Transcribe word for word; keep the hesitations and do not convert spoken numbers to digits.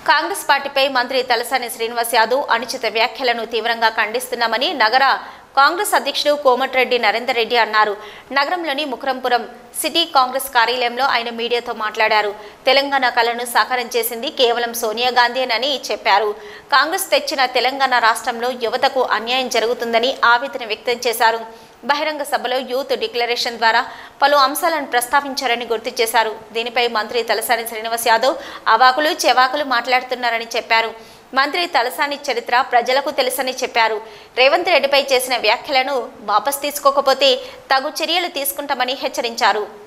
కాంగ్రెస్ పార్టీపై మంత్రి తలసాని శ్రీనివాస్ యాదవ్ అనుచిత వ్యాఖ్యలను తీవ్రంగా ఖండిస్తున్నామని నగర కాంగ్రెస్ అధ్యక్షుడు కోమటిరెడ్డి నరేందర్ రెడ్డి అన్నారు. నగరంలోని ముకరంపురం సిటీ కాంగ్రెస్ కార్యాలయంలో ఆయన మీడియాతో మాట్లాడారు. తెలంగాణ కలను సాకారం చేసింది కేవలం సోనియా గాంధీనని చెప్పారు. కాంగ్రెస్ తెచ్చిన తెలంగాణ రాష్ట్రంలో యువతకు అన్యాయం జరుగుతుందని ఆవేదన వ్యక్తం చేశారు. బహిరంగ సభలో యూత్ డిక్లరేషన్ ద్వారా పలు అంశాలను ప్రస్తావించారని గుర్తు చేశారు. దీనిపై మంత్రి తలసాని శ్రీనివాస్ యాదవ్ అవాకులు చెవాకులు మాట్లాడుతున్నారని చెప్పారు. మంత్రి తలసాని చరిత్ర ప్రజలకు తెలుసని చెప్పారు. రేవంత్ రెడ్డిపై చేసిన వ్యాఖ్యలను వాపస్ తీసుకోకపోతే తగు చర్యలు తీసుకుంటామని హెచ్చరించారు.